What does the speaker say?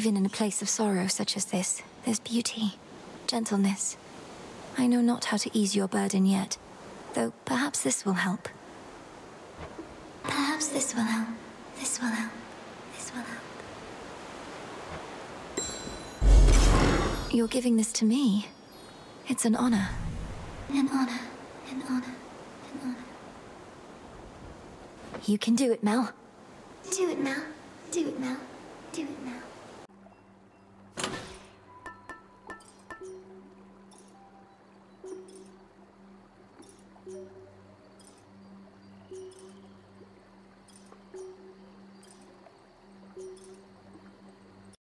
Even in a place of sorrow such as this, there's beauty, gentleness. I know not how to ease your burden yet, though perhaps this will help. Perhaps this will help. This will help. This will help. You're giving this to me. It's an honor. An honor. An honor. An honor. You can do it, Mel. Do it, Mel. Do it, Mel. Do it, Mel.